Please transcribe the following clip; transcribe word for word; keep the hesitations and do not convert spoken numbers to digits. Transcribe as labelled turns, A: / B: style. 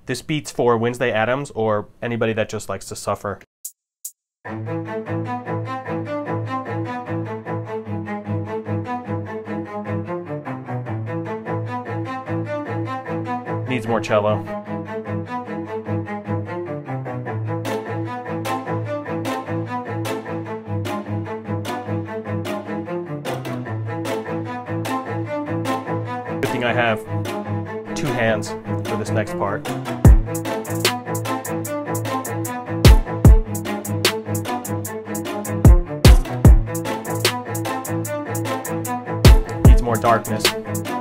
A: This beats for Wednesday Addams or anybody that just likes to suffer. Needs more cello. Good thing I have two hands for this next part. Needs more darkness.